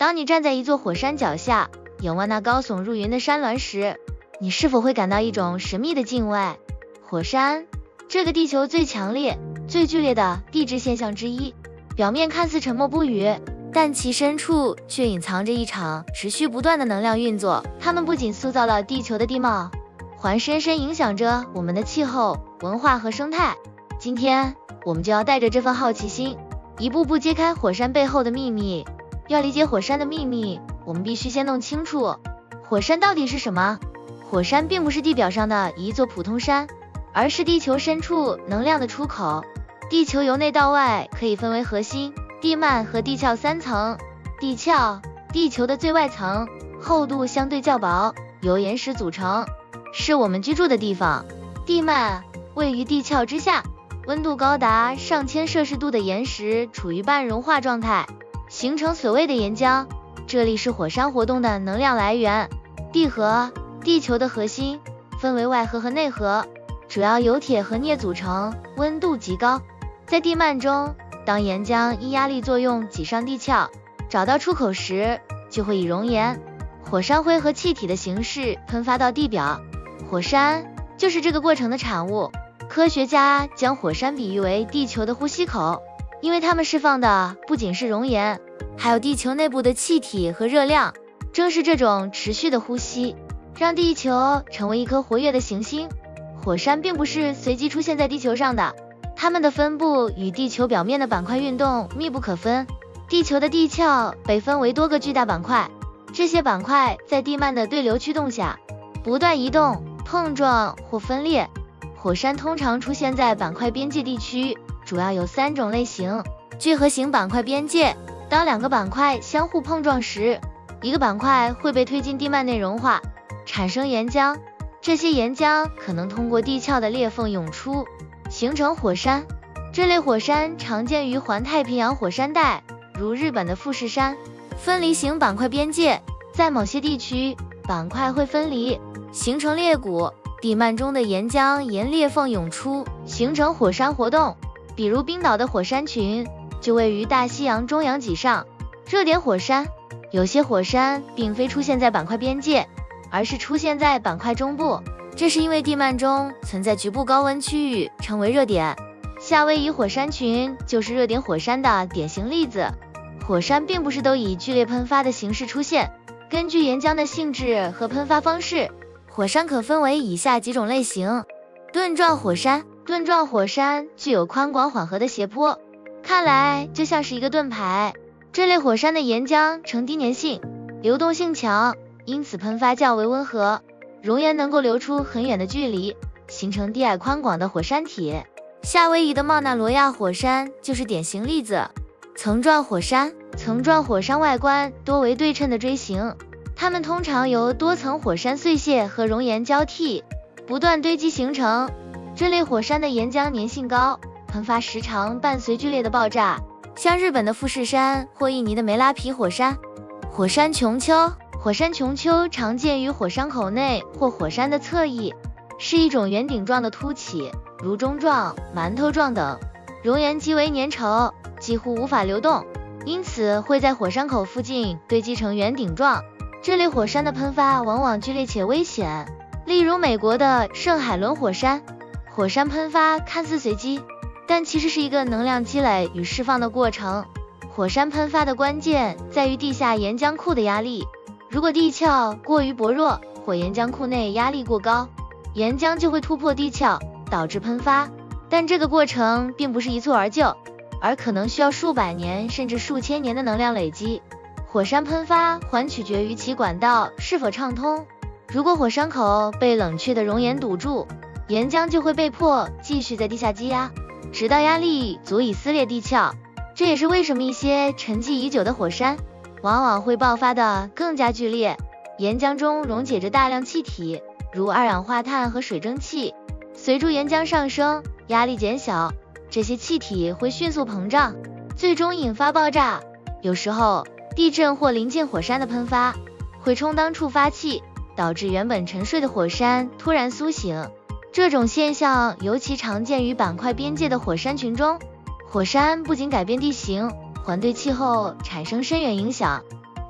当你站在一座火山脚下，仰望那高耸入云的山峦时，你是否会感到一种神秘的敬畏？火山，这个地球最强烈、最剧烈的地质现象之一，表面看似沉默不语，但其深处却隐藏着一场持续不断的能量运作。它们不仅塑造了地球的地貌，还深深影响着我们的气候、文化和生态。今天，我们就要带着这份好奇心，一步步揭开火山背后的秘密。要理解火山的秘密，我们必须先弄清楚，火山到底是什么？火山并不是地表上的一座普通山，而是地球深处能量的出口。地球由内到外可以分为核心、地幔和地壳三层。地壳，地球的最外层，厚度相对较薄，由岩石组成，是我们居住的地方。地幔位于地壳之下，温度高达上千摄氏度的岩石处于半融化状态，形成所谓的岩浆，这里是火山活动的能量来源。地核，地球的核心，分为外核和内核，主要由铁和镍组成，温度极高。在地幔中，当岩浆因压力作用挤上地壳，找到出口时，就会以熔岩、火山灰和气体的形式喷发到地表。火山就是这个过程的产物。科学家将火山比喻为地球的呼吸口，因为它们释放的不仅是熔岩，还有地球内部的气体和热量。正是这种持续的呼吸，让地球成为一颗活跃的行星。火山并不是随机出现在地球上的，它们的分布与地球表面的板块运动密不可分。地球的地壳被分为多个巨大板块，这些板块在地幔的对流驱动下不断移动、碰撞或分裂。火山通常出现在板块边界地区，主要有3种类型。聚合型板块边界，当2个板块相互碰撞时，一个板块会被推进地幔内融化，产生岩浆，这些岩浆可能通过地壳的裂缝涌出，形成火山。这类火山常见于环太平洋火山带，如日本的富士山。分离型板块边界，在某些地区，板块会分离，形成裂谷，地幔中的岩浆沿裂缝涌出，形成火山活动。比如冰岛的火山群就位于大西洋中洋脊上。热点火山，有些火山并非出现在板块边界，而是出现在板块中部，这是因为地幔中存在局部高温区域，称为热点。夏威夷火山群就是热点火山的典型例子。火山并不是都以剧烈喷发的形式出现，根据岩浆的性质和喷发方式，火山可分为以下几种类型。盾状火山，盾状火山具有宽广缓和的斜坡，看来就像是一个盾牌。这类火山的岩浆呈低粘性，流动性强，因此喷发较为温和，熔岩能够流出很远的距离，形成低矮宽广的火山体。夏威夷的茂纳罗亚火山就是典型例子。层状火山，层状火山外观多为对称的锥形，它们通常由多层火山碎屑和熔岩交替不断堆积形成。这类火山的岩浆粘性高，喷发时常伴随剧烈的爆炸，像日本的富士山或印尼的梅拉皮火山。火山穹丘，火山穹丘常见于火山口内或火山的侧翼，是一种圆顶状的凸起，如钟状、馒头状等，熔岩极为粘稠，几乎无法流动，因此会在火山口附近堆积成圆顶状。这类火山的喷发往往剧烈且危险，例如美国的圣海伦火山。火山喷发看似随机，但其实是一个能量积累与释放的过程。火山喷发的关键在于地下岩浆库的压力，如果地壳过于薄弱或岩浆库内压力过高，岩浆就会突破地壳，导致喷发。但这个过程并不是一蹴而就，而可能需要数百年甚至数千年的能量累积。火山喷发还取决于其管道是否畅通，如果火山口被冷却的熔岩堵住，岩浆就会被迫继续在地下积压，直到压力足以撕裂地壳。这也是为什么一些沉寂已久的火山往往会爆发得更加剧烈。岩浆中溶解着大量气体，如二氧化碳和水蒸气，随着岩浆上升，压力减小，这些气体会迅速膨胀，最终引发爆炸。有时候，地震或临近火山的喷发会充当触发器，导致原本沉睡的火山突然苏醒。这种现象尤其常见于板块边界的火山群中。火山不仅改变地形，还对气候产生深远影响。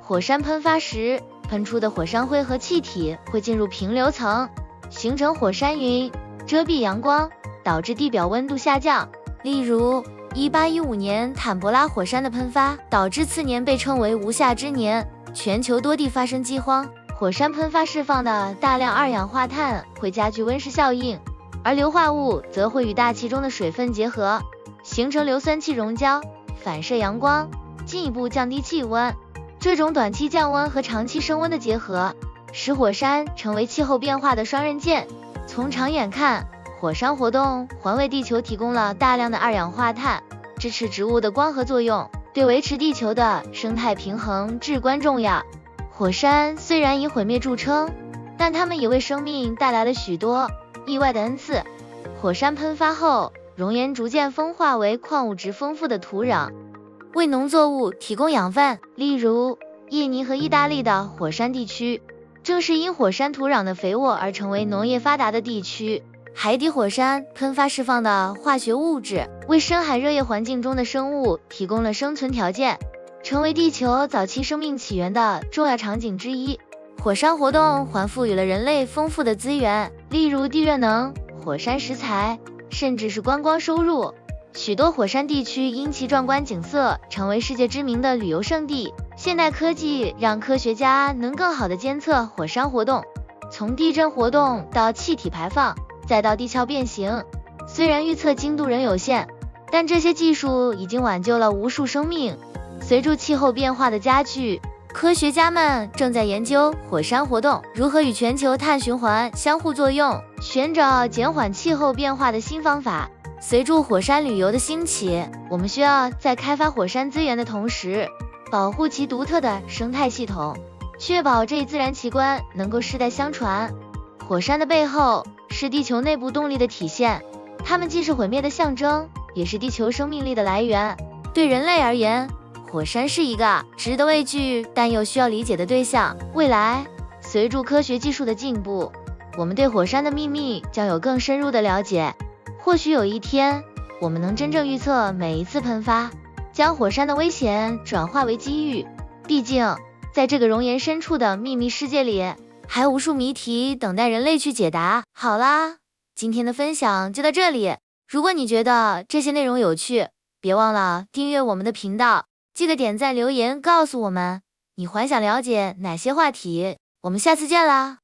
火山喷发时，喷出的火山灰和气体会进入平流层，形成火山云，遮蔽阳光，导致地表温度下降。例如，1815年坦博拉火山的喷发，导致次年被称为无夏之年，全球多地发生饥荒。火山喷发释放的大量二氧化碳会加剧温室效应，而硫化物则会与大气中的水分结合，形成硫酸气溶胶，反射阳光，进一步降低气温。这种短期降温和长期升温的结合，使火山成为气候变化的双刃剑。从长远看，火山活动还为地球提供了大量的二氧化碳，支持植物的光合作用，对维持地球的生态平衡至关重要。火山虽然以毁灭著称，但它们也为生命带来了许多意外的恩赐。火山喷发后，熔岩逐渐风化为矿物质丰富的土壤，为农作物提供养分。例如，印尼和意大利的火山地区，正是因火山土壤的肥沃而成为农业发达的地区。海底火山喷发释放的化学物质，为深海热液环境中的生物提供了生存条件，成为地球早期生命起源的重要场景之一。火山活动还赋予了人类丰富的资源，例如地热能、火山石材，甚至是观光收入。许多火山地区因其壮观景色，成为世界知名的旅游胜地。现代科技让科学家能更好地监测火山活动，从地震活动到气体排放，再到地壳变形。虽然预测精度仍有限，但这些技术已经挽救了无数生命。随着气候变化的加剧，科学家们正在研究火山活动如何与全球碳循环相互作用，寻找减缓气候变化的新方法。随着火山旅游的兴起，我们需要在开发火山资源的同时，保护其独特的生态系统，确保这一自然奇观能够世代相传。火山的背后是地球内部动力的体现，它们既是毁灭的象征，也是地球生命力的来源。对人类而言，火山是一个值得畏惧但又需要理解的对象。未来，随着科学技术的进步，我们对火山的秘密将有更深入的了解。或许有一天，我们能真正预测每一次喷发，将火山的危险转化为机遇。毕竟，在这个熔岩深处的秘密世界里，还有无数谜题等待人类去解答。好啦，今天的分享就到这里。如果你觉得这些内容有趣，别忘了订阅我们的频道，记得点赞留言告诉我们你还想了解哪些话题。我们下次见啦！